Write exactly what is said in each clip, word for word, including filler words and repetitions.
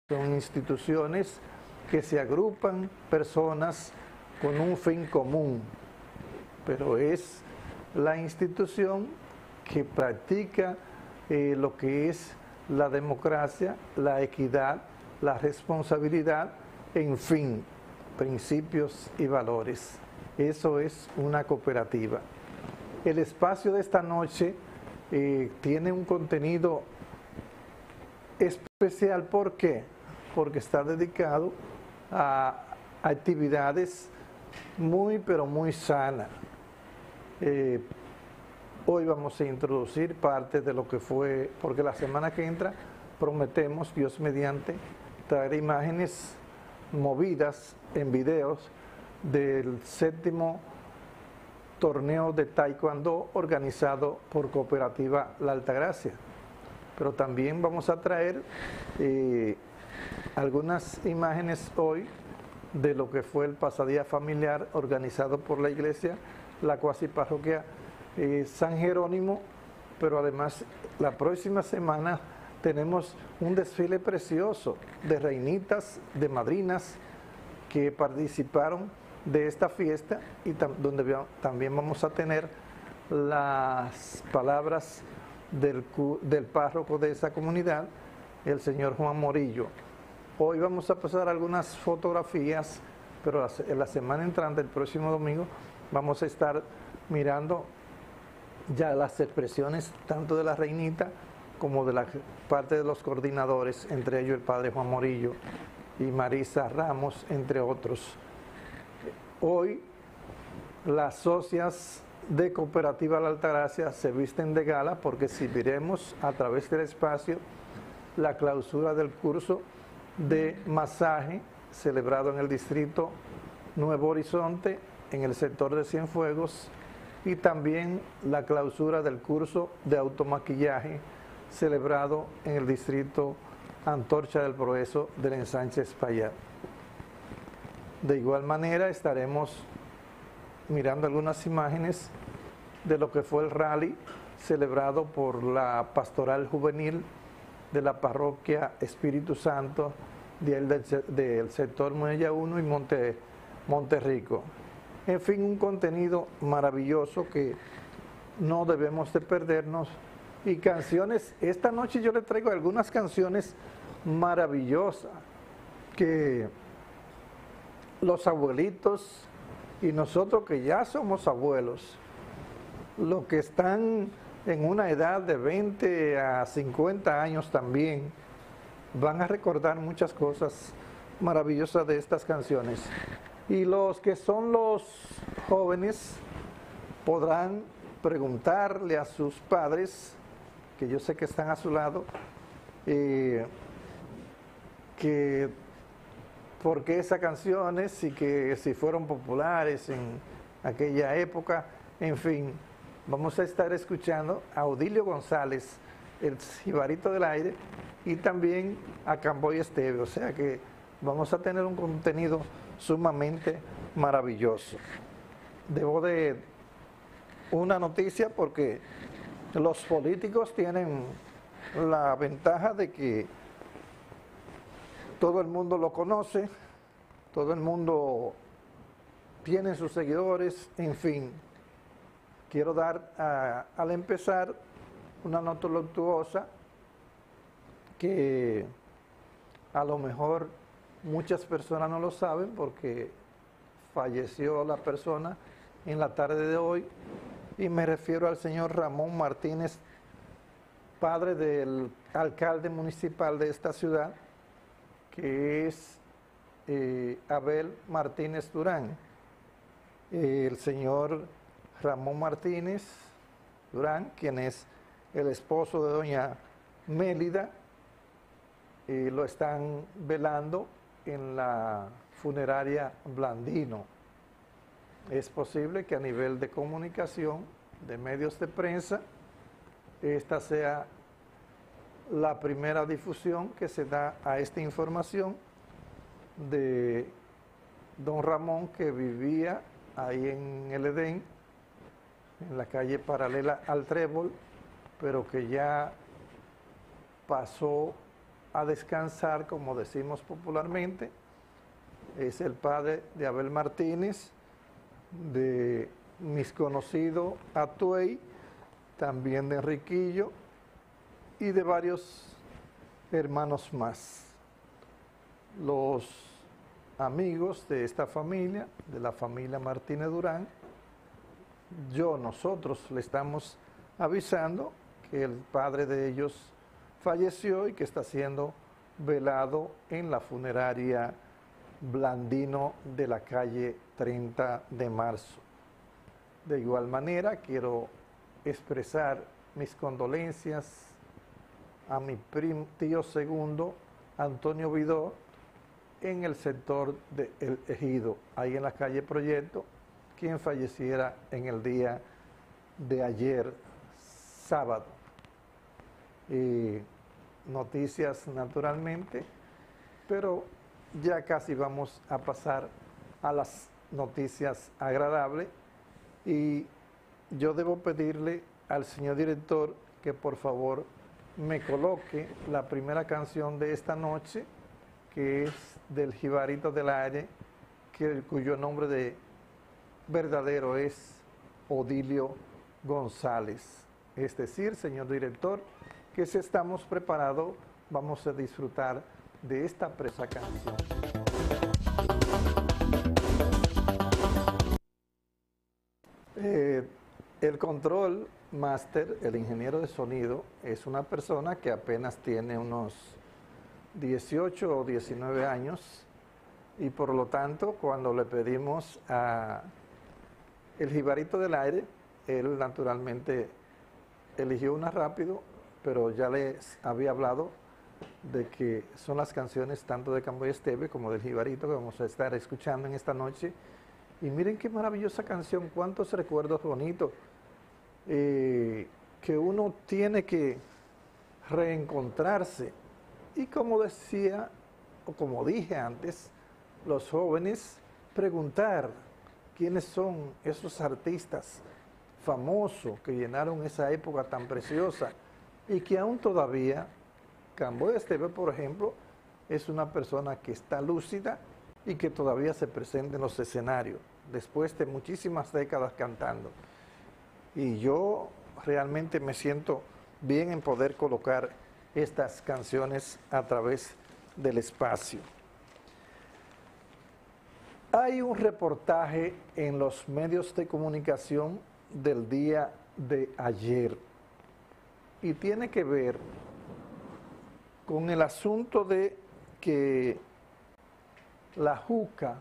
Son instituciones que se agrupan personas con un fin común, pero es la institución que practica eh, lo que es la democracia, la equidad, la responsabilidad, en fin, principios y valores. Eso es una cooperativa. El espacio de esta noche eh, tiene un contenido especial. ¿Por qué? Porque está dedicado a actividades muy, pero muy sanas. Eh, hoy vamos a introducir parte de lo que fue, porque la semana que entra prometemos, Dios mediante, traer imágenes movidas en videos del séptimo torneo de Taekwondo organizado por Cooperativa La Altagracia. Pero también vamos a traer eh, algunas imágenes hoy de lo que fue el pasadía familiar organizado por la iglesia, la cuasi parroquia eh, San Jerónimo, pero además la próxima semana tenemos un desfile precioso de reinitas, de madrinas que participaron de esta fiesta y tam donde también vamos a tener las palabras del, del párroco de esa comunidad, el señor Juan Morillo. Hoy vamos a pasar algunas fotografías, pero la, la semana entrante, el próximo domingo, vamos a estar mirando ya las expresiones tanto de la reinita como de la parte de los coordinadores, entre ellos el padre Juan Morillo y Marisa Ramos, entre otros. Hoy las socias de Cooperativa La Altagracia se visten de gala porque exhibiremos a través del espacio la clausura del curso de masaje celebrado en el distrito Nuevo Horizonte, en el sector de Cienfuegos, y también la clausura del curso de automaquillaje celebrado en el distrito Antorcha del Progreso del ensanche Espaillat. De igual manera estaremos mirando algunas imágenes de lo que fue el rally celebrado por la Pastoral Juvenil de la Parroquia Espíritu Santo del, del sector Muella uno y Monte, Monterrico. En fin, un contenido maravilloso que no debemos de perdernos. Y canciones, esta noche yo le traigo algunas canciones maravillosas que los abuelitos y nosotros que ya somos abuelos, los que están en una edad de veinte a cincuenta años también, van a recordar muchas cosas maravillosas de estas canciones. Y los que son los jóvenes podrán preguntarle a sus padres, que yo sé que están a su lado, eh, que por qué esas canciones y que si fueron populares en aquella época. En fin, vamos a estar escuchando a Odilio González, el Jibarito del Aire, y también a Camboy Esteve, o sea que vamos a tener un contenido sumamente maravilloso. Debo de una noticia porque los políticos tienen la ventaja de que todo el mundo lo conoce, todo el mundo tiene sus seguidores, en fin. Quiero dar a, al empezar una nota luctuosa que a lo mejor muchas personas no lo saben porque falleció la persona en la tarde de hoy, y me refiero al señor Ramón Martínez, padre del alcalde municipal de esta ciudad, que es eh, Abel Martínez Durán. Eh, el señor Ramón Martínez Durán, quien es el esposo de doña Mélida, eh, lo están velando en la funeraria Blandino. Es posible que a nivel de comunicación, de medios de prensa, esta sea la primera difusión que se da a esta información de don Ramón, que vivía ahí en el Edén, en la calle paralela al Trébol, pero que ya pasó a descansar, como decimos popularmente. Es el padre de Abel Martínez, de mis conocidos Atuey, también de Enriquillo y de varios hermanos más. Los amigos de esta familia, de la familia Martínez Durán, yo, nosotros le estamos avisando que el padre de ellos falleció y que está siendo velado en la funeraria Blandino de la calle treinta de marzo. De igual manera, quiero expresar mis condolencias a mi primo, tío segundo, Antonio Vidó, en el sector de El Ejido, ahí en la calle Proyecto, quien falleciera en el día de ayer, sábado. Y noticias naturalmente, pero ya casi vamos a pasar a las noticias agradables, y yo debo pedirle al señor director que por favor me coloque la primera canción de esta noche, que es del Jibarito del Aire, que, cuyo nombre de verdadero es Odilio González. Es decir, señor director, que si estamos preparados, vamos a disfrutar de esta presa canción. Eh, el control master, el ingeniero de sonido, es una persona que apenas tiene unos dieciocho o diecinueve años, y por lo tanto, cuando le pedimos a el Jibarito del Aire, él naturalmente eligió una rápido, pero ya les había hablado de que son las canciones tanto de Camboy Esteve como del Jibarito que vamos a estar escuchando en esta noche. Y miren qué maravillosa canción, cuántos recuerdos bonitos eh, que uno tiene que reencontrarse. Y como decía, o como dije antes, los jóvenes preguntar quiénes son esos artistas famosos que llenaron esa época tan preciosa y que aún todavía, Camboy Esteve, por ejemplo, es una persona que está lúcida y que todavía se presenta en los escenarios, después de muchísimas décadas cantando. Y yo realmente me siento bien en poder colocar estas canciones a través del espacio. Hay un reportaje en los medios de comunicación del día de ayer y tiene que ver con el asunto de que la juca,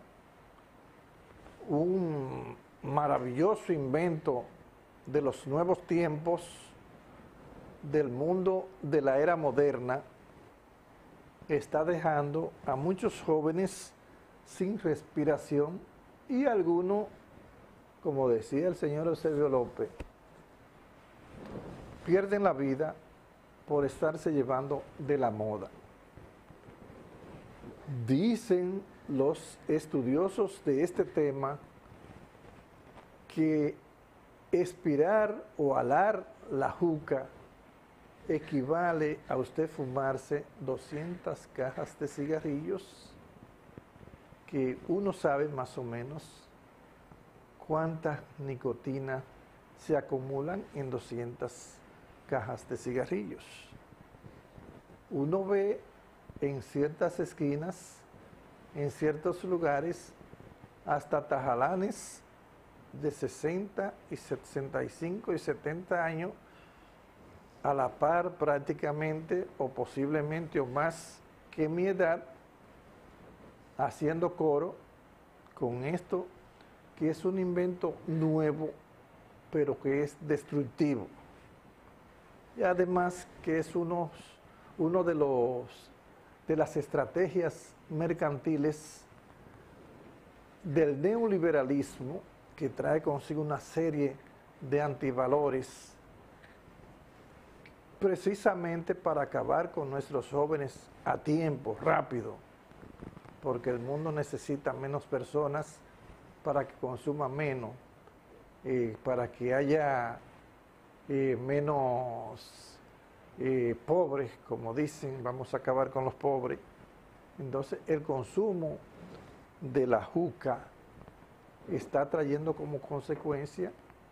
un maravilloso invento de los nuevos tiempos del mundo de la era moderna, está dejando a muchos jóvenes sin respiración y algunos, como decía el señor Eusebio López, pierden la vida por estarse llevando de la moda. Dicen los estudiosos de este tema que expirar o alar la juca equivale a usted fumarse doscientas cajas de cigarrillos, que uno sabe más o menos cuánta nicotina se acumulan en doscientas cajas de cigarrillos. Uno ve en ciertas esquinas, en ciertos lugares, hasta tajalanes de sesenta y sesenta y cinco y setenta años, a la par prácticamente o posiblemente o más que mi edad, haciendo coro con esto, que es un invento nuevo, pero que es destructivo. Y además que es uno, uno de, los, de las estrategias mercantiles del neoliberalismo, que trae consigo una serie de antivalores, precisamente para acabar con nuestros jóvenes a tiempo, rápido, porque el mundo necesita menos personas para que consuma menos, eh, para que haya eh, menos eh, pobres, como dicen, vamos a acabar con los pobres. Entonces el consumo de la juca está trayendo como consecuencia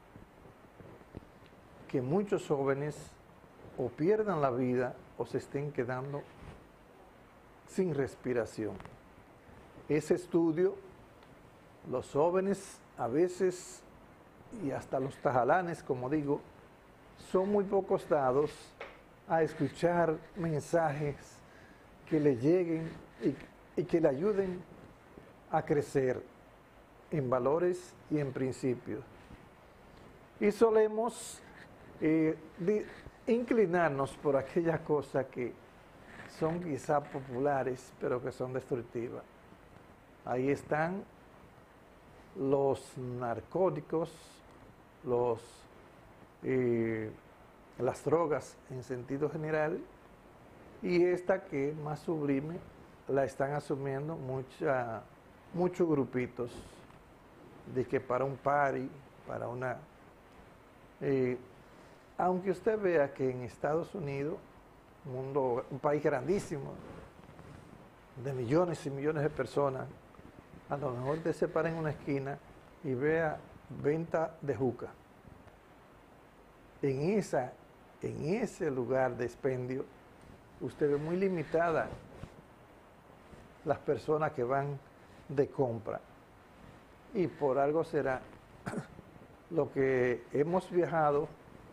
que muchos jóvenes o pierdan la vida o se estén quedando sin respiración. Ese estudio, los jóvenes a veces, y hasta los tajalanes, como digo, son muy pocos dados a escuchar mensajes que le lleguen y, y que le ayuden a crecer en valores y en principios. Y solemos eh, de, inclinarnos por aquellas cosas que son quizá populares, pero que son destructivas. Ahí están los narcóticos, los, eh, las drogas en sentido general, y esta que es más sublime la están asumiendo mucha, muchos grupitos, de que para un party, para una... Eh, aunque usted vea que en Estados Unidos, mundo, un país grandísimo, de millones y millones de personas, a lo mejor usted se para en una esquina y vea venta de juca. En, esa, en ese lugar de expendio, usted ve muy limitada las personas que van de compra. Y por algo será lo que hemos viajado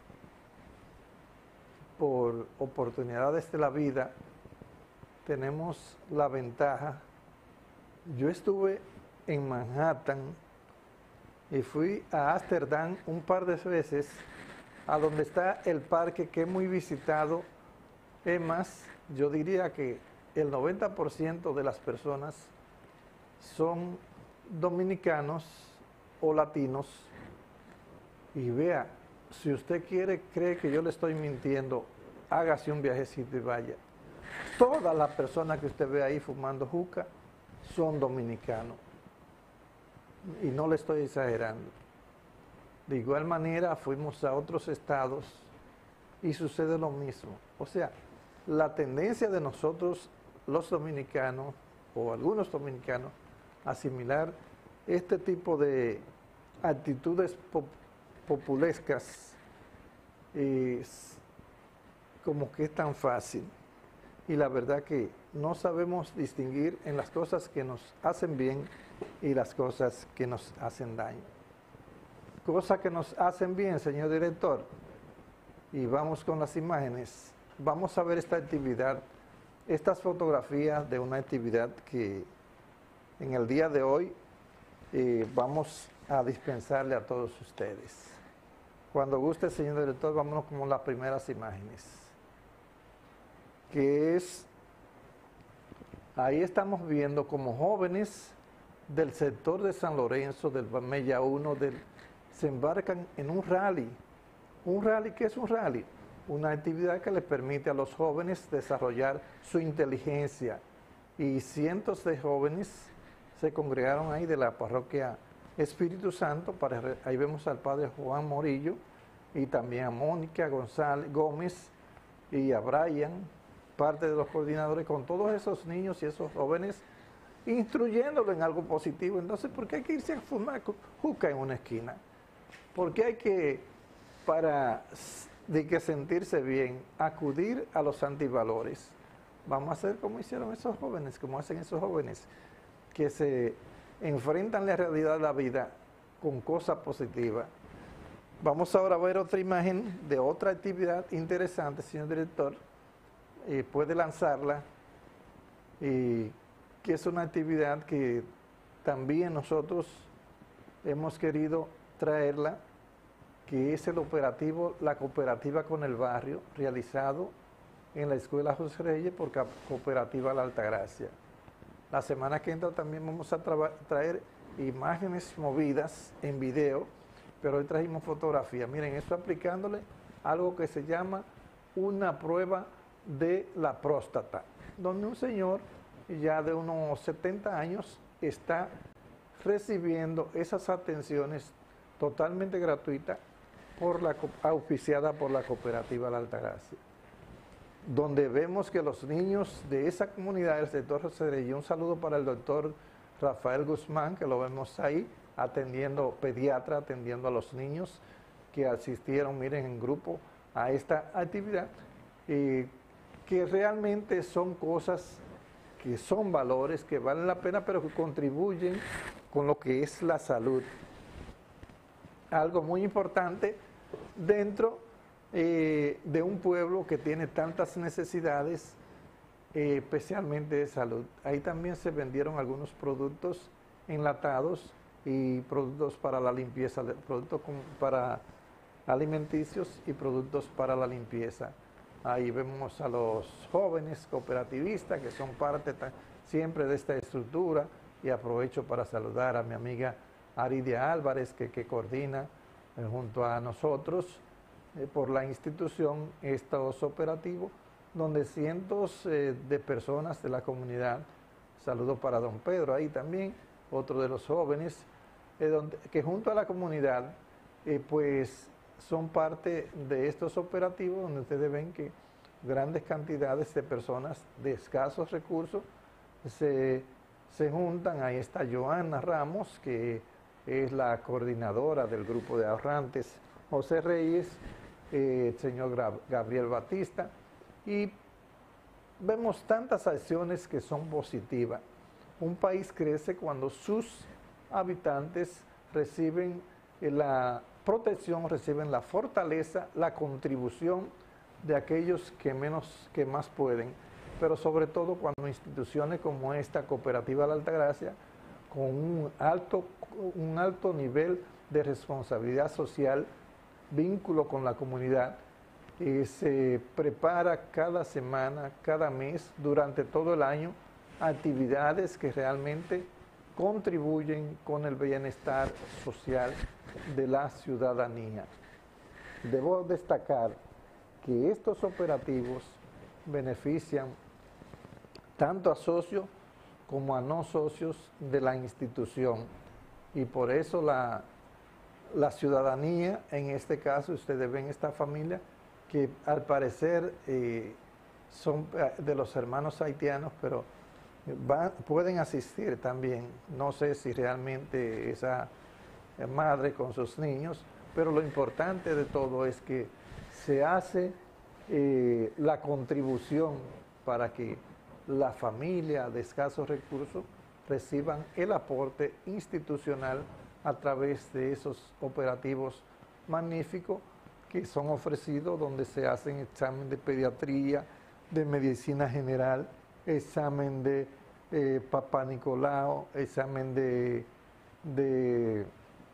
por oportunidades de la vida, tenemos la ventaja. Yo estuve en Manhattan y fui a Ámsterdam un par de veces, a donde está el parque que es muy visitado. Es más, yo diría que el noventa por ciento de las personas son dominicanos o latinos. Y vea, si usted quiere, cree que yo le estoy mintiendo, hágase un viajecito y vaya. Todas las personas que usted ve ahí fumando juca son dominicanos. Y no le estoy exagerando. De igual manera, fuimos a otros estados y sucede lo mismo. O sea, la tendencia de nosotros, los dominicanos, o algunos dominicanos, asimilar este tipo de actitudes pop populescas es como que es tan fácil, y la verdad que no sabemos distinguir en las cosas que nos hacen bien y las cosas que nos hacen daño. Cosas que nos hacen bien, señor director, y vamos con las imágenes. Vamos a ver esta actividad, estas fotografías de una actividad que en el día de hoy eh, vamos a dispensarle a todos ustedes. Cuando guste, señor director, vámonos con las primeras imágenes. Que es, ahí estamos viendo como jóvenes del sector de San Lorenzo, del Mella uno, del, se embarcan en un rally. ¿Un rally? ¿Qué es un rally? Una actividad que les permite a los jóvenes desarrollar su inteligencia. Y cientos de jóvenes se congregaron ahí de la parroquia Espíritu Santo. Para, ahí vemos al padre Juan Morillo y también a Mónica González Gómez y a Brian, parte de los coordinadores, con todos esos niños y esos jóvenes, instruyéndolo en algo positivo. Entonces, ¿por qué hay que irse a fumar juca en una esquina? ¿Por qué hay que, para de que sentirse bien, acudir a los antivalores? Vamos a hacer como hicieron esos jóvenes, como hacen esos jóvenes, que se enfrentan la realidad de la vida con cosas positivas. Vamos ahora a ver otra imagen de otra actividad interesante, señor director. Eh, puede lanzarla, y que es una actividad que también nosotros hemos querido traerla, que es el operativo La Cooperativa con el Barrio, realizado en la Escuela José Reyes por Cooperativa La Altagracia. La semana que entra también vamos a tra traer imágenes movidas en video, pero hoy trajimos fotografía. Miren, esto aplicándole algo que se llama una prueba de la próstata, donde un señor ya de unos setenta años está recibiendo esas atenciones totalmente gratuitas, por la, auspiciada por la Cooperativa La Altagracia. donde vemos que los niños de esa comunidad del sector Cerrillo, un saludo para el doctor Rafael Guzmán, que lo vemos ahí, atendiendo, pediatra, atendiendo a los niños que asistieron, miren, en grupo a esta actividad, eh, que realmente son cosas que son valores que valen la pena, pero que contribuyen con lo que es la salud. Algo muy importante dentro eh, de un pueblo que tiene tantas necesidades, eh, especialmente de salud. Ahí también se vendieron algunos productos enlatados y productos para la limpieza, productos para alimenticios y productos para la limpieza. Ahí vemos a los jóvenes cooperativistas que son parte siempre de esta estructura, y aprovecho para saludar a mi amiga Aridia Álvarez, que, que coordina eh, junto a nosotros eh, por la institución estos operativos, donde cientos eh, de personas de la comunidad, saludo para don Pedro ahí también, otro de los jóvenes, eh, donde, que junto a la comunidad eh, pues son parte de estos operativos, donde ustedes ven que grandes cantidades de personas de escasos recursos se, se juntan. Ahí está Joana Ramos, que es la coordinadora del grupo de ahorrantes José Reyes, eh, el señor Gabriel Batista, y vemos tantas acciones que son positivas. Un país crece cuando sus habitantes reciben la protección, reciben la fortaleza, la contribución de aquellos que menos, que más pueden, pero sobre todo cuando instituciones como esta Cooperativa La Altagracia, con un alto, un alto nivel de responsabilidad social, vínculo con la comunidad, eh, se prepara cada semana, cada mes, durante todo el año, actividades que realmente contribuyen con el bienestar social de la ciudadanía. Debo destacar que estos operativos benefician tanto a socios como a no socios de la institución, y por eso la, la ciudadanía, en este caso ustedes ven esta familia que al parecer eh, son de los hermanos haitianos, pero van, pueden asistir también. No sé si realmente esa madre con sus niños, pero lo importante de todo es que se hace eh, la contribución para que la familia de escasos recursos reciban el aporte institucional a través de esos operativos magníficos que son ofrecidos, donde se hacen examen de pediatría, de medicina general, examen de eh, Papá Nicolau, examen de, de,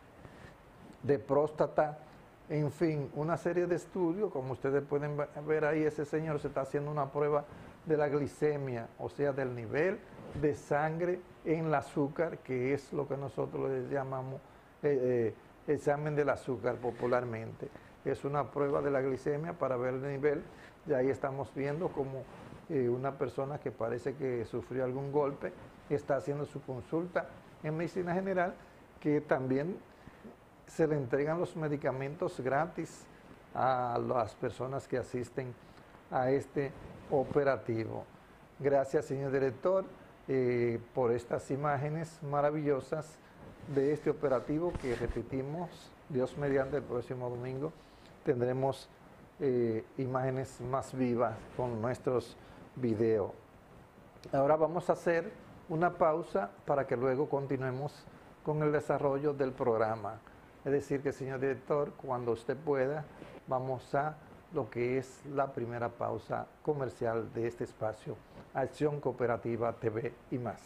de próstata, en fin, una serie de estudios. Como ustedes pueden ver ahí, ese señor se está haciendo una prueba de la glicemia, o sea, del nivel de sangre en el azúcar, que es lo que nosotros le llamamos eh, eh, examen del azúcar popularmente. Es una prueba de la glicemia para ver el nivel, y ahí estamos viendo como eh, una persona que parece que sufrió algún golpe está haciendo su consulta en medicina general, que también se le entregan los medicamentos gratis a las personas que asisten a este operativo. Gracias, señor director, eh, por estas imágenes maravillosas de este operativo que repetimos, Dios mediante, el próximo domingo tendremos eh, imágenes más vivas con nuestros videos. Ahora vamos a hacer una pausa para que luego continuemos con el desarrollo del programa. Es decir que, señor director, cuando usted pueda, vamos a lo que es la primera pausa comercial de este espacio, Acción Cooperativa T V y más.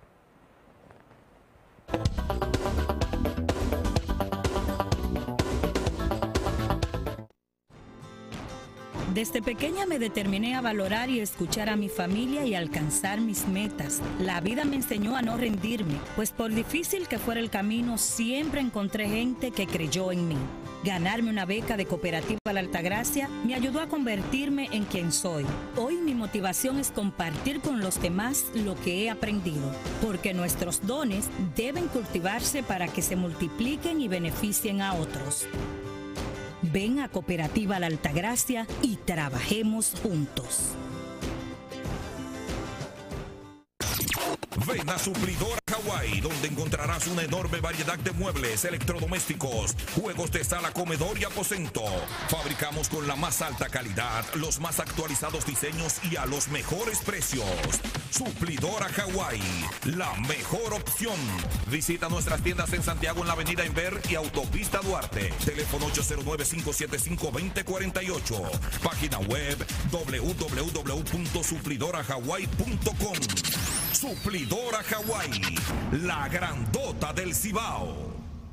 Desde pequeña me determiné a valorar y escuchar a mi familia y alcanzar mis metas. La vida me enseñó a no rendirme, pues por difícil que fuera el camino, siempre encontré gente que creyó en mí. Ganarme una beca de Cooperativa La Altagracia me ayudó a convertirme en quien soy. Hoy mi motivación es compartir con los demás lo que he aprendido, porque nuestros dones deben cultivarse para que se multipliquen y beneficien a otros. Ven a Cooperativa La Altagracia y trabajemos juntos. Ven a Suplidora Hawái, donde encontrarás una enorme variedad de muebles, electrodomésticos, juegos de sala, comedor y aposento. Fabricamos con la más alta calidad, los más actualizados diseños y a los mejores precios. Suplidora Hawái, la mejor opción. Visita nuestras tiendas en Santiago en la avenida Inver y Autopista Duarte. Teléfono ocho cero nueve, cinco siete cinco, dos cero cuatro ocho. Página web doble u doble u doble u punto suplidora hawái punto com. Suplidora Hawái, la grandota del Cibao.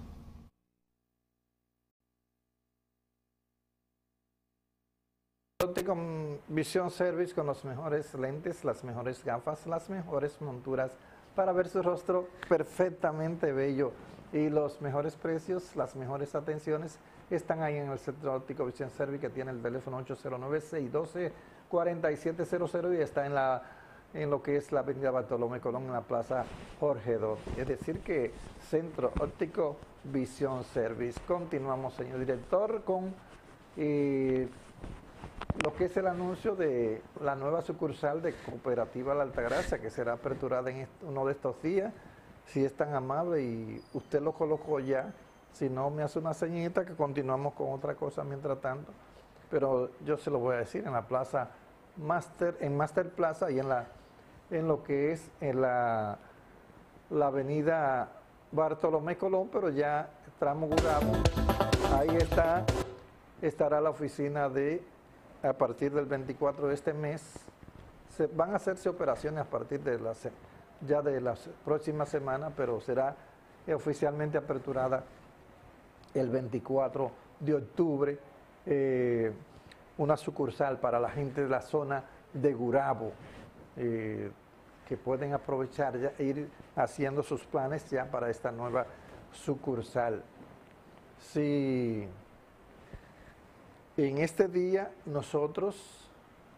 Con Vision Service, con los mejores lentes, las mejores gafas, las mejores monturas para ver su rostro perfectamente bello y los mejores precios, las mejores atenciones están ahí en el Centro Óptico Vision Service, que tiene el teléfono ocho cero nueve, seis uno dos, cuatro siete cero cero y está en la en lo que es la avenida Bartolomé Colón, en la plaza Jorge dos. Es decir que Centro Óptico Vision Service. Continuamos, señor director, con eh, lo que es el anuncio de la nueva sucursal de Cooperativa La Altagracia, que será aperturada en uno de estos días. Si es tan amable y usted lo colocó ya, si no me hace una señita que continuamos con otra cosa mientras tanto, pero yo se lo voy a decir en la plaza Master, en Master Plaza y en la en lo que es en la, la avenida Bartolomé Colón, pero ya tramo Gurabo, ahí está, estará la oficina de, a partir del veinticuatro de este mes, se, van a hacerse operaciones a partir de la, ya de la próxima semana, pero será oficialmente aperturada el veinticuatro de octubre, eh, una sucursal para la gente de la zona de Gurabo, eh, que pueden aprovechar ya e ir haciendo sus planes ya para esta nueva sucursal. Si en este día nosotros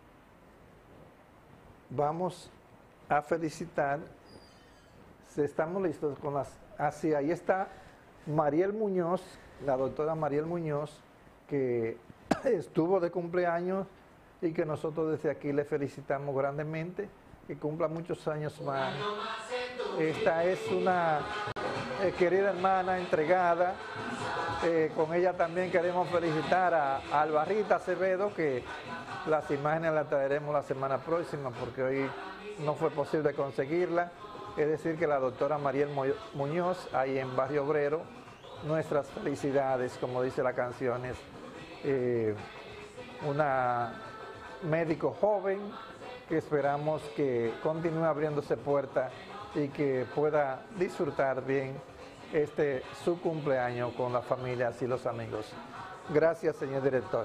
vamos a felicitar, si estamos listos con las... Así, ahí está Mariel Muñoz, la doctora Mariel Muñoz, que estuvo de cumpleaños y que nosotros desde aquí le felicitamos grandemente, que cumpla muchos años más. Esta es una eh, querida hermana entregada, eh, con ella también queremos felicitar a, a Albarrita Acevedo, que las imágenes las traeremos la semana próxima porque hoy no fue posible conseguirla. Es decir que la doctora Mariel Muñoz, ahí en Barrio Obrero, nuestras felicidades, como dice la canción, es eh, una médico joven que esperamos que continúe abriéndose puertas y que pueda disfrutar bien este su cumpleaños con las familias y los amigos. Gracias, señor director.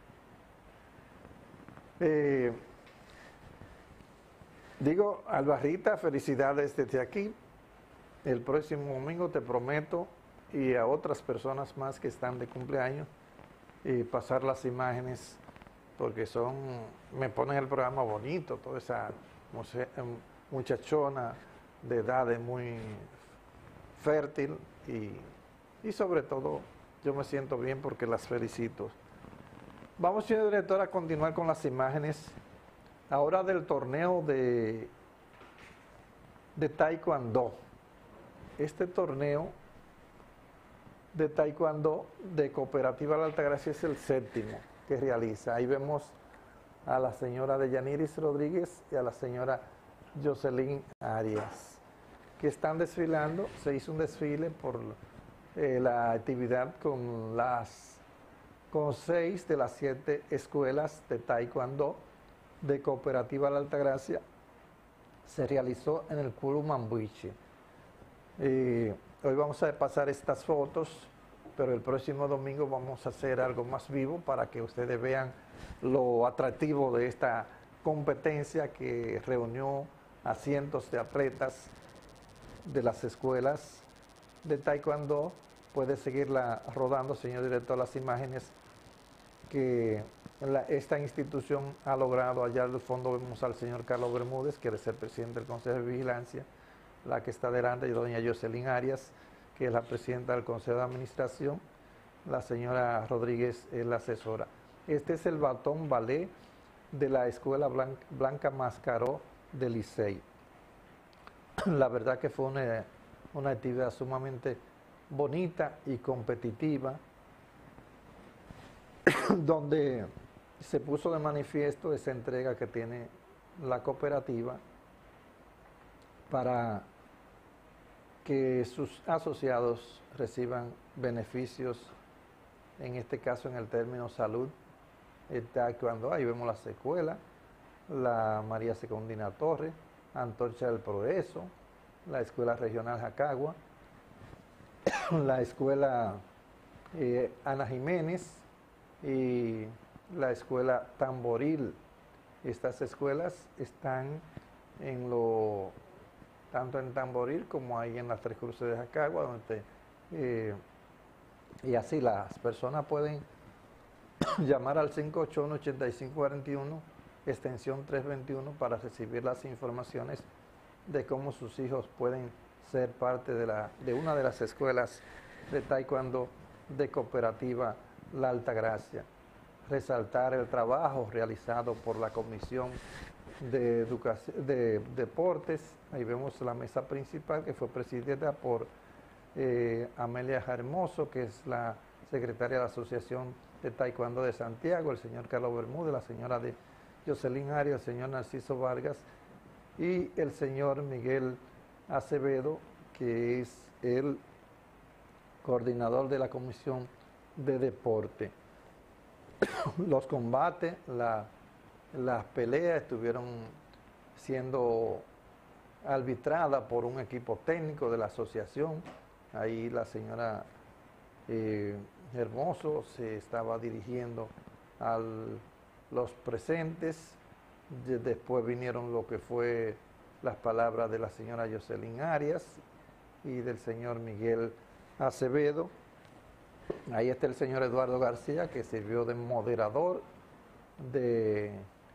Eh, digo, Albarrita, felicidades desde aquí. El próximo domingo te prometo, y a otras personas más que están de cumpleaños, y pasar las imágenes, porque son, me ponen el programa bonito, toda esa muchachona de edad muy fértil, y, y sobre todo yo me siento bien porque las felicito. Vamos, señor director, a continuar con las imágenes ahora del torneo de, de Taekwondo. Este torneo de Taekwondo de Cooperativa La Altagracia es el séptimo que realiza. Ahí vemos a la señora Deyaniris Rodríguez y a la señora Jocelyn Arias, que están desfilando. Se hizo un desfile por eh, la actividad con las con seis de las siete escuelas de Taekwondo de Cooperativa La Altagracia. Se realizó en el Club Mambuiche. Eh, hoy vamos a pasar estas fotos, pero el próximo domingo vamos a hacer algo más vivo para que ustedes vean lo atractivo de esta competencia que reunió a cientos de atletas de las escuelas de Taekwondo. Puede seguirla rodando, señor director, las imágenes que la, esta institución ha logrado. Allá al fondo vemos al señor Carlos Bermúdez, que es el presidente del Consejo de Vigilancia, la que está delante, y doña Jocelyn Arias, que es la presidenta del Consejo de Administración. La señora Rodríguez es la asesora. Este es el batón ballet de la Escuela Blanca, Blanca Mascaró de Licey. La verdad que fue una, una actividad sumamente bonita y competitiva, donde se puso de manifiesto esa entrega que tiene la cooperativa para que sus asociados reciban beneficios, en este caso en el término salud, el taekwondo. Ahí vemos las escuelas, la María Secundina Torres, Antorcha del Progreso, la Escuela Regional Jacagua, la Escuela eh, Ana Jiménez y la Escuela Tamboril. Estas escuelas están en lo, tanto en Tamboril como ahí en las Tres Cruces de Jacagua, donde, eh, y así las personas pueden llamar al cinco ocho uno, ocho cinco cuatro uno, extensión trescientos veintiuno, para recibir las informaciones de cómo sus hijos pueden ser parte de, la, de una de las escuelas de taekwondo de Cooperativa La Altagracia. Resaltar el trabajo realizado por la Comisión de, Educación, de Deportes. Ahí vemos la mesa principal, que fue presidida por eh, Amelia Hermoso, que es la secretaria de la Asociación de Taekwondo de Santiago, el señor Carlos Bermúdez, la señora de Jocelyn Arias, el señor Narciso Vargas y el señor Miguel Acevedo, que es el coordinador de la Comisión de Deporte. Los combates, la, las peleas estuvieron siendo arbitradas por un equipo técnico de la asociación. Ahí la señora eh, Hermoso se estaba dirigiendo a los presentes. Después vinieron lo que fue las palabras de la señora Jocelyn Arias y del señor Miguel Acevedo. Ahí está el señor Eduardo García, que sirvió de moderador de,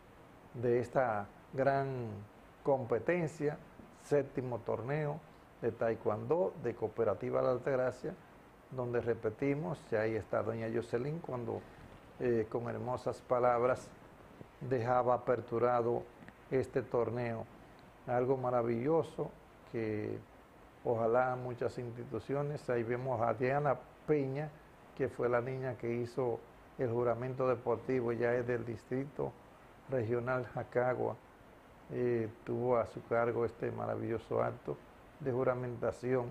de esta gran competencia, séptimo torneo de taekwondo de Cooperativa La Altagracia, donde repetimos, y ahí está doña Jocelyn, cuando eh, con hermosas palabras dejaba aperturado este torneo. Algo maravilloso que ojalá muchas instituciones. Ahí vemos a Diana Peña, que fue la niña que hizo el juramento deportivo, ya es del Distrito Regional Jacagua. Eh, tuvo a su cargo este maravilloso acto de juramentación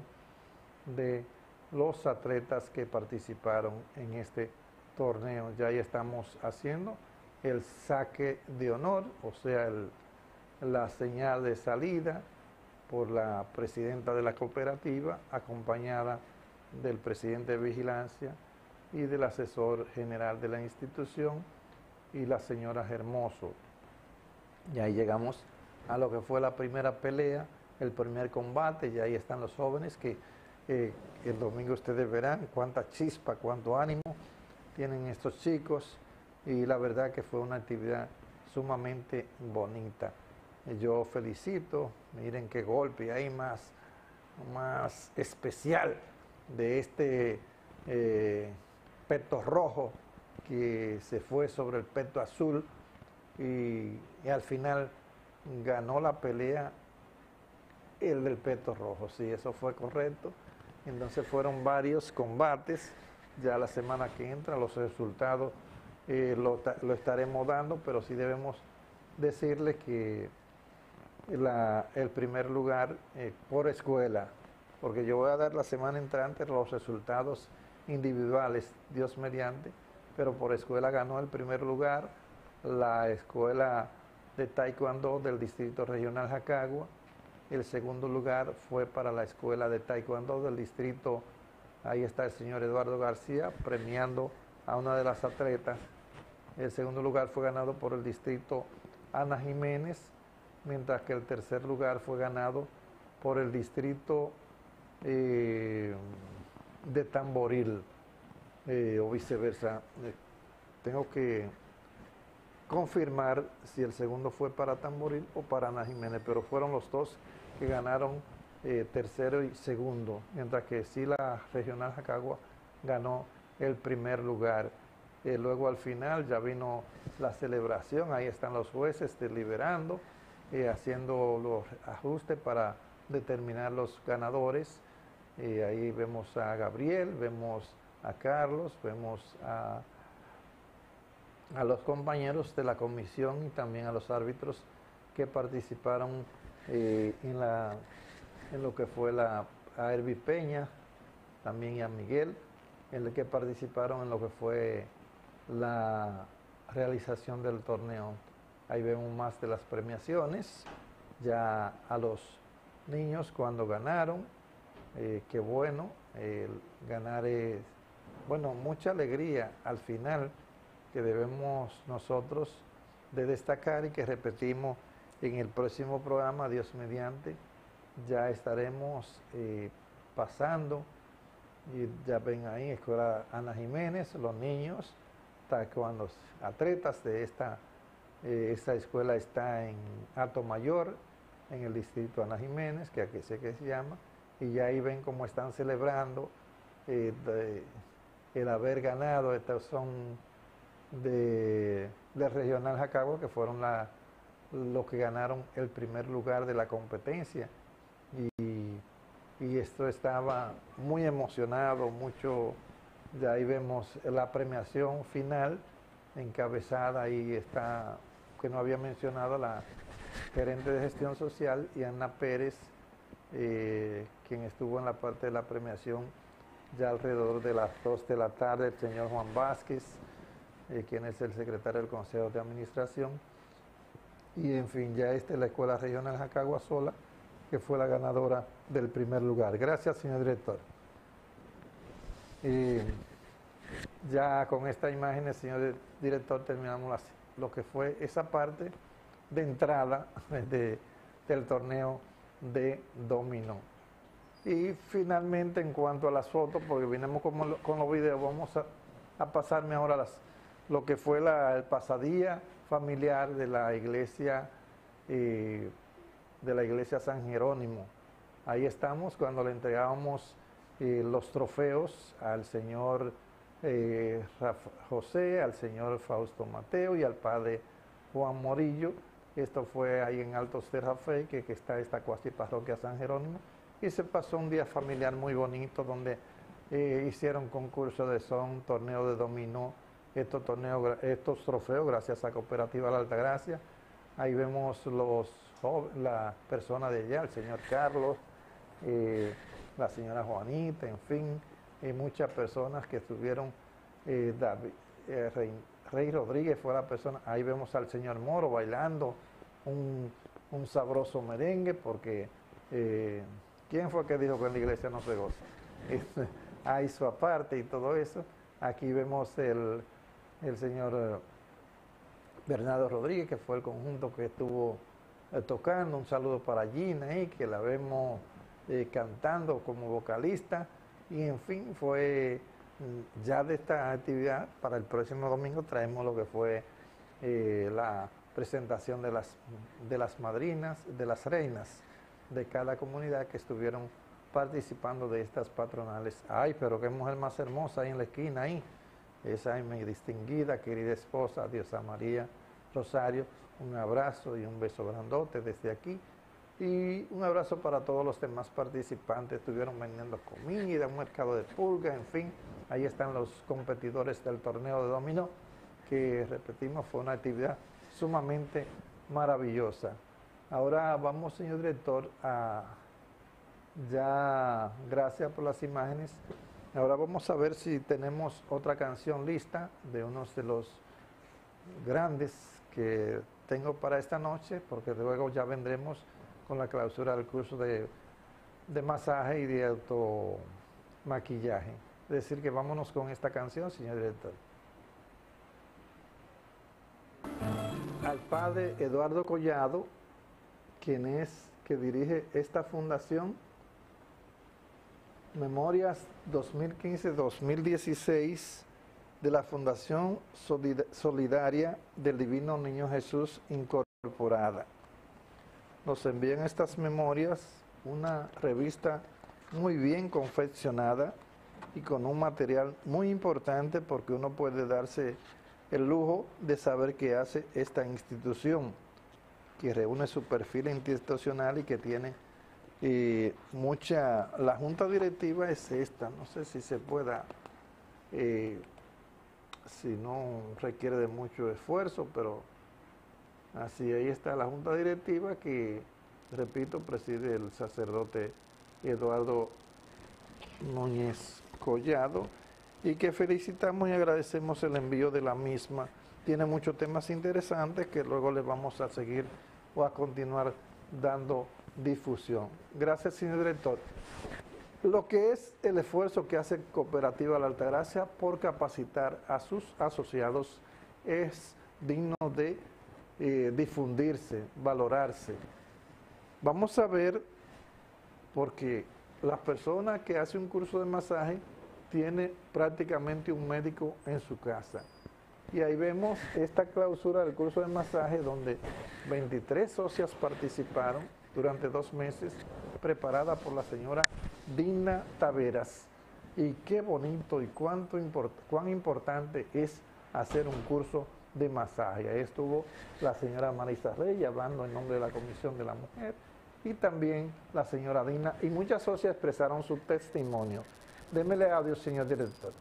de los atletas que participaron en este torneo. Ya ahí estamos haciendo el saque de honor, o sea, el, la señal de salida por la presidenta de la cooperativa, acompañada del presidente de vigilancia y del asesor general de la institución y la señora Hermoso. Y ahí llegamos a lo que fue la primera pelea, el primer combate, y ahí están los jóvenes que eh, el domingo ustedes verán cuánta chispa, cuánto ánimo tienen estos chicos, y la verdad que fue una actividad sumamente bonita. Yo felicito, miren qué golpe hay más, más especial de este eh, peto rojo que se fue sobre el peto azul y, y al final ganó la pelea el del peto rojo. Sí, eso fue correcto. Entonces fueron varios combates. Ya la semana que entra los resultados eh, lo, lo estaremos dando, pero sí debemos decirles que la, el primer lugar eh, por escuela, porque yo voy a dar la semana entrante los resultados individuales, Dios mediante, pero por escuela ganó el primer lugar la escuela de taekwondo del Distrito Regional Jacagua. El segundo lugar fue para la escuela de taekwondo del distrito, ahí está el señor Eduardo García premiando a una de las atletas. El segundo lugar fue ganado por el distrito Ana Jiménez, mientras que el tercer lugar fue ganado por el distrito eh, de Tamboril, eh, o viceversa. Eh, tengo que confirmar si el segundo fue para Tamboril o para Ana Jiménez, pero fueron los dos que ganaron eh, tercero y segundo, mientras que sí la Regional Jacagua ganó el primer lugar. Eh, luego al final ya vino la celebración, ahí están los jueces deliberando, eh, haciendo los ajustes para determinar los ganadores. Eh, ahí vemos a Gabriel, vemos a Carlos, vemos a, a los compañeros de la comisión y también a los árbitros que participaron eh, en, la, en lo que fue la a Herbie Peña, también y a Miguel, en el que participaron en lo que fue la realización del torneo. Ahí vemos más de las premiaciones, ya a los niños cuando ganaron, eh, qué bueno, eh, ganar es, bueno, mucha alegría al final que debemos nosotros de destacar y que repetimos en el próximo programa, Dios mediante, ya estaremos eh, pasando, y ya ven ahí, Escuela Ana Jiménez, los niños, taekwondo, atletas de esta, eh, esta escuela está en Alto Mayor, en el distrito Ana Jiménez, que aquí sé que se llama, y ya ahí ven cómo están celebrando eh, de, el haber ganado. Estos son de, de Regional Jacagua, que fueron la, los que ganaron el primer lugar de la competencia, y, y esto estaba muy emocionado, mucho. De ahí vemos la premiación final encabezada, ahí está, que no había mencionado, la gerente de gestión social, y Ana Pérez, eh, quien estuvo en la parte de la premiación ya alrededor de las dos de la tarde, el señor Juan Vázquez, eh, quien es el secretario del Consejo de Administración, y en fin, ya esta es la Escuela Regional Jacagua Sola, que fue la ganadora del primer lugar. Gracias, señor director. Y ya con estas imágenes, señor director, terminamos las, lo que fue esa parte de entrada de, del torneo de dominó. Y finalmente, en cuanto a las fotos, porque vinimos con, lo, con los videos, vamos a, a pasarme ahora las, lo que fue la, el pasadía familiar de la iglesia, eh, de la iglesia San Jerónimo. Ahí estamos cuando le entregábamos eh, los trofeos al señor eh, Rafa José, al señor Fausto Mateo y al padre Juan Morillo. Esto fue ahí en Altos de Rafey, que, que está esta cuasi parroquia San Jerónimo, y se pasó un día familiar muy bonito donde eh, hicieron concurso de son, torneo de dominó, estos, torneos, estos trofeos gracias a Cooperativa La Altagracia. Ahí vemos los la persona de allá, el señor Carlos, eh, la señora Juanita, en fin, y muchas personas que estuvieron, eh, David, eh, Rey, Rey Rodríguez fue la persona. Ahí vemos al señor Moro bailando un, un sabroso merengue, porque eh, ¿quién fue que dijo que en la iglesia no se goza? Ahí su aparte y todo eso. Aquí vemos el, el señor eh, Bernardo Rodríguez, que fue el conjunto que estuvo eh, tocando. Un saludo para Gina ahí, que la vemos eh, cantando como vocalista. Y en fin, fue ya de esta actividad. Para el próximo domingo traemos lo que fue eh, la presentación de las, de las madrinas, de las reinas de cada comunidad que estuvieron participando de estas patronales. Ay, pero qué mujer más hermosa ahí en la esquina, ahí. Esa es mi distinguida, querida esposa, Diosa María Rosario. Un abrazo y un beso grandote desde aquí. Y un abrazo para todos los demás participantes. Estuvieron vendiendo comida, un mercado de pulga, en fin. Ahí están los competidores del torneo de dominó, que repetimos, fue una actividad sumamente maravillosa. Ahora vamos, señor director, a ya, gracias por las imágenes. Ahora vamos a ver si tenemos otra canción lista de unos de los grandes que tengo para esta noche, porque luego ya vendremos con la clausura del curso de, de masaje y de automaquillaje. Es decir, que vámonos con esta canción, señor director. Al padre Eduardo Collado, quien es, que dirige esta fundación, Memorias dos mil quince dos mil dieciséis, de la Fundación Solidaria del Divino Niño Jesús Incorporada. Nos envían estas memorias, una revista muy bien confeccionada y con un material muy importante, porque uno puede darse el lujo de saber qué hace esta institución, que reúne su perfil institucional y que tiene Y mucha, la junta directiva es esta, no sé si se pueda, eh, si no requiere de mucho esfuerzo, pero así ahí está la junta directiva que, repito, preside el sacerdote Eduardo Núñez Collado, y que felicitamos y agradecemos el envío de la misma. Tiene muchos temas interesantes que luego les vamos a seguir o a continuar dando difusión. Gracias, señor director. Lo que es el esfuerzo que hace Cooperativa La Altagracia por capacitar a sus asociados es digno de eh, difundirse, valorarse. Vamos a ver, porque la persona que hace un curso de masaje tiene prácticamente un médico en su casa. Y ahí vemos esta clausura del curso de masaje donde veintitrés socias participaron durante dos meses, preparada por la señora Dina Taveras. Y qué bonito y cuánto import, cuán importante es hacer un curso de masaje. Ahí estuvo la señora Marisa Reyes hablando en nombre de la Comisión de la Mujer, y también la señora Dina, y muchas socias expresaron su testimonio. Démele audio, señor director.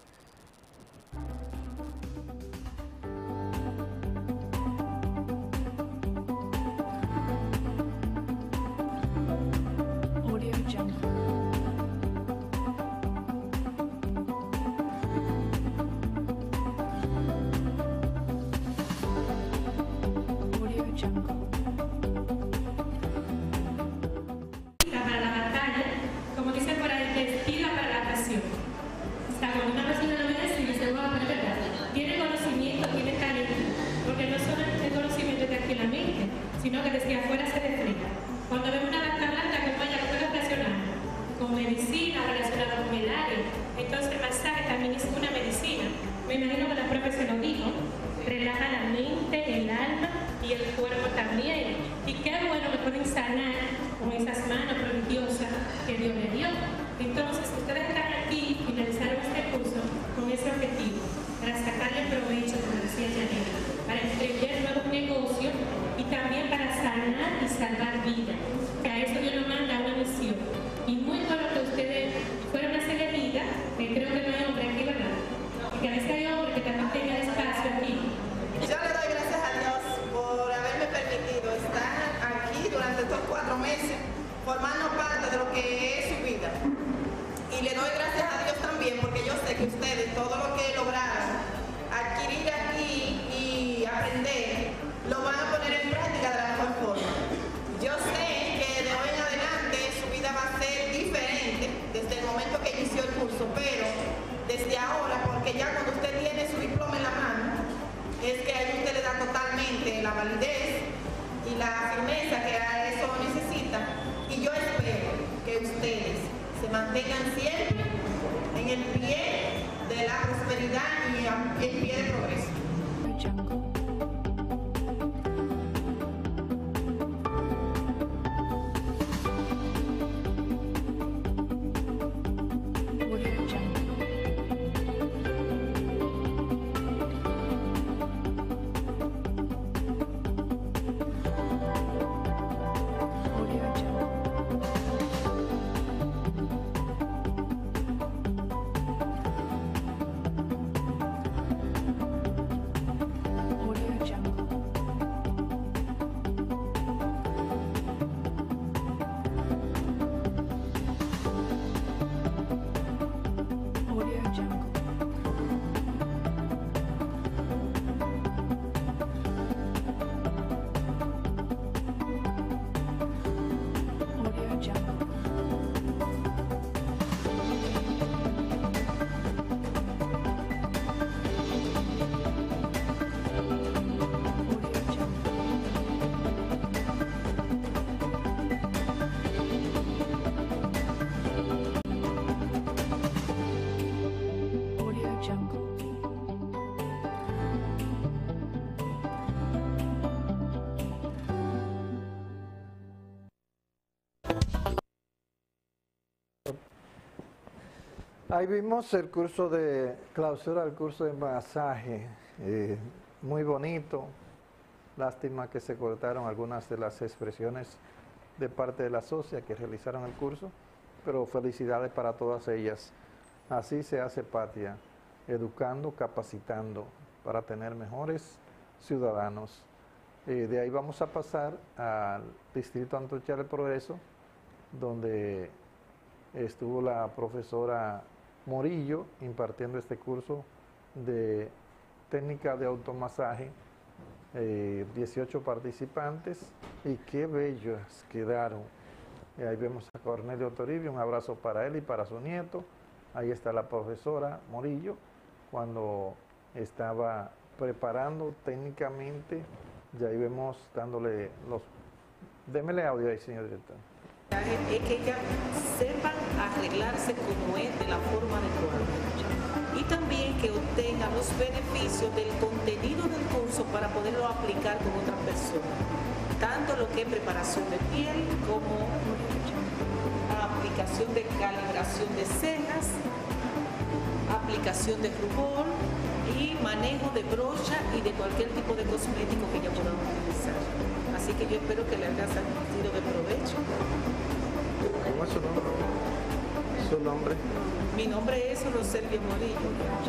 Sino que desde afuera se refleja. Cuando vemos una bata blanca que vaya puede relacionar con medicina, relacionada con el área, entonces el masaje también es una medicina. Me imagino que la profe se lo dijo, relaja la mente, el alma y el cuerpo también. Y qué bueno que pueden sanar con esas manos prodigiosas que Dios le dio. Entonces ustedes están aquí, finalizaron este curso con ese objetivo, para sacarle provecho, como decía Janela, para emprender nuevos negocios y también para sanar y salvar vidas. Que a eso Dios nos manda una misión. Y muy bueno que ustedes fueron a hacer vida, que creo que no hay hombre aquí, ¿verdad? Y que a veces hay hombres que también tengan espacio aquí. Yo le doy gracias a Dios por haberme permitido estar aquí durante estos cuatro meses, formando parte de lo que es su vida. Y le doy gracias a Dios también porque yo sé que ustedes, todo lo que lograron adquirir aquí y aprender, lo van a poner en práctica de la mejor forma. Yo sé que de hoy en adelante su vida va a ser diferente desde el momento que inició el curso, pero desde ahora, porque ya cuando usted tiene su diploma en la mano, es que ahí usted le da totalmente la validez y la firmeza que a eso necesita. Y yo espero que ustedes se mantengan siempre en el pie de la prosperidad y en el pie de progreso. Ahí vimos el curso de clausura, el curso de masaje, eh, muy bonito. Lástima que se cortaron algunas de las expresiones de parte de la socia que realizaron el curso, pero felicidades para todas ellas. Así se hace patria, educando, capacitando para tener mejores ciudadanos. Eh, de ahí vamos a pasar al Distrito Antioquia del Progreso, donde estuvo la profesora Morillo impartiendo este curso de técnica de automasaje, eh, dieciocho participantes, y qué bellos quedaron. Y ahí vemos a Cornelio Toribio, un abrazo para él y para su nieto. Ahí está la profesora Morillo, cuando estaba preparando técnicamente, y ahí vemos dándole los... Démele audio ahí, señor director. Es que ellas sepan arreglarse como es, de la forma adecuada. Y también que obtengan los beneficios del contenido del curso para poderlo aplicar con otras personas. Tanto lo que es preparación de piel como aplicación de calibración de cejas, aplicación de rubor y manejo de brocha y de cualquier tipo de cosmético que ya puedan utilizar. Así que yo espero que le haya sido de provecho. ¿Cómo es su nombre? ¿Su nombre? Mi nombre es Roselvia Morillo.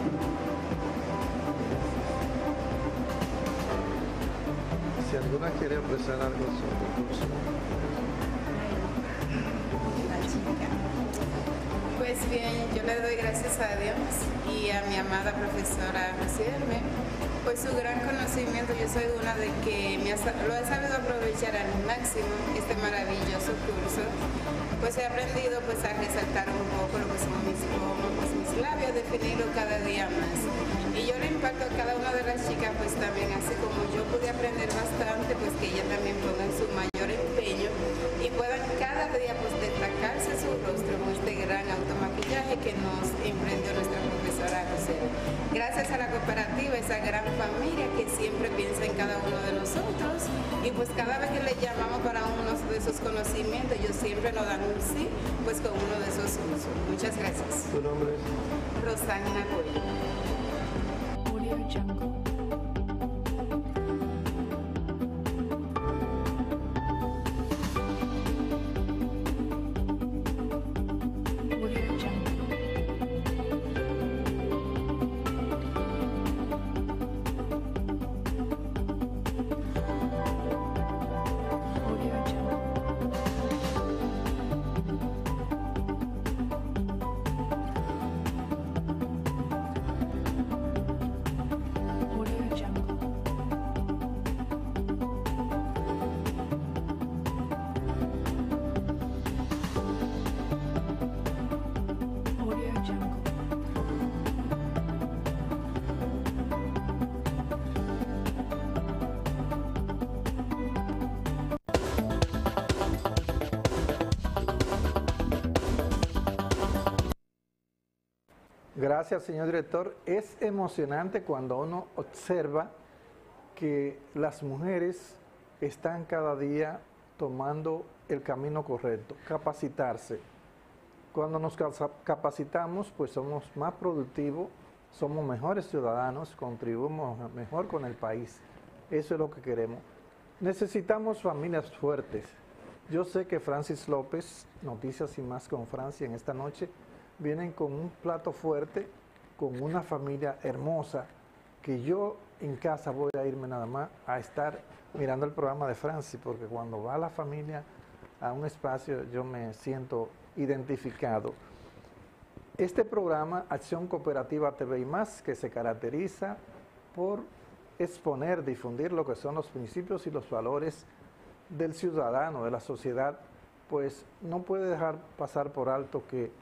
Si alguna quiere ofrecer algo sobre el curso. Pues bien, yo le doy gracias a Dios y a mi amada profesora Rosierme por su gran conocimiento. Yo soy una de que me ha, lo he sabido aprovechar al máximo este maravilloso curso. Pues he aprendido pues a resaltar un poco lo que son mis pómulos, mis labios, definirlo cada día más. Y yo le impacto a cada una de las chicas pues también, así como yo pude aprender bastante, pues que ellas también pongan su mayor empeño y puedan cada día pues destacarse su rostro con este gran automaquillaje que nos emprendió nuestra profesora José. Gracias a la cooperativa, esa gran familia que siempre piensa en cada uno de nosotros, y pues cada vez que le llamamos para uno de esos conocimientos, ellos siempre nos dan un sí, pues con uno de esos usos. Muchas gracias. ¿Tu nombre es? Rosana Cuello. Audio Jungle. Gracias, señor director. Es emocionante cuando uno observa que las mujeres están cada día tomando el camino correcto, capacitarse. Cuando nos capacitamos, pues somos más productivos, somos mejores ciudadanos, contribuimos mejor con el país. Eso es lo que queremos. Necesitamos familias fuertes. Yo sé que Francis López, Noticias y Más con Francia, en esta noche, vienen con un plato fuerte, con una familia hermosa, que yo en casa voy a irme nada más a estar mirando el programa de Francis, porque cuando va la familia a un espacio yo me siento identificado. Este programa, Acción Cooperativa T V y Más, que se caracteriza por exponer, difundir lo que son los principios y los valores del ciudadano, de la sociedad, pues no puede dejar pasar por alto que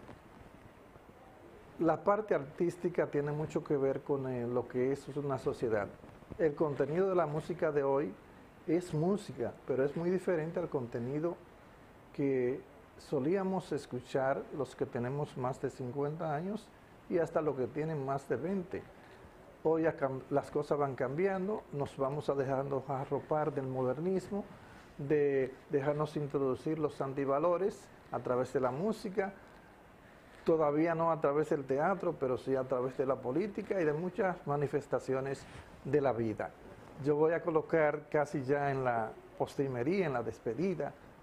la parte artística tiene mucho que ver con eh, lo que es una sociedad. El contenido de la música de hoy es música, pero es muy diferente al contenido que solíamos escuchar los que tenemos más de cincuenta años y hasta los que tienen más de veinte. Hoy las cosas van cambiando, nos vamos a dejando arropar del modernismo, de dejarnos introducir los antivalores a través de la música, todavía no a través del teatro, pero sí a través de la política y de muchas manifestaciones de la vida. Yo voy a colocar casi ya en la postrimería, en la despedida,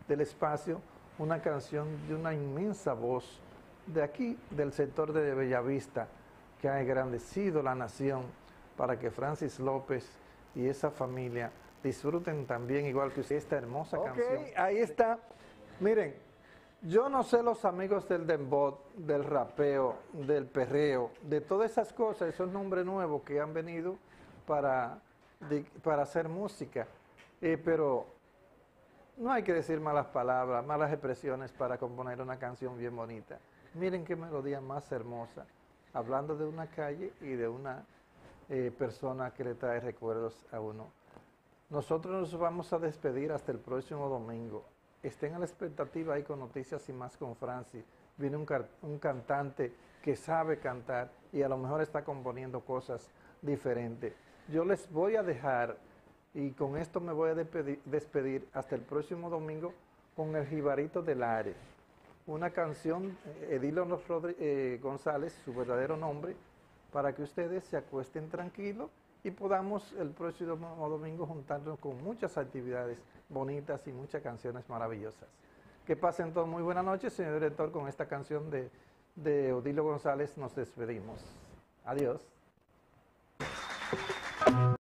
del espacio, una canción de una inmensa voz de aquí, del sector de Bellavista, que ha engrandecido la nación para que Francis López y esa familia disfruten también, igual que usted, esta hermosa Ok, canción. Ahí está. Miren, yo no sé los amigos del dembow, del rapeo, del perreo, de todas esas cosas, esos nombres nuevos que han venido para, de, para hacer música, eh, pero no hay que decir malas palabras, malas expresiones para componer una canción bien bonita. Miren qué melodía más hermosa, hablando de una calle y de una eh, persona que le trae recuerdos a uno. Nosotros nos vamos a despedir hasta el próximo domingo. Estén a la expectativa ahí con Noticias y Más con Francis. Viene un, un cantante que sabe cantar y a lo mejor está componiendo cosas diferentes. Yo les voy a dejar, y con esto me voy a despedir, despedir hasta el próximo domingo, con El Jibarito del Are. Una canción, Edilo eh, González, su verdadero nombre, para que ustedes se acuesten tranquilos y podamos el próximo domingo juntarnos con muchas actividades bonitas y muchas canciones maravillosas. Que pasen todos muy buenas noches, señor director. Con esta canción de, de Odilo González nos despedimos. Adiós.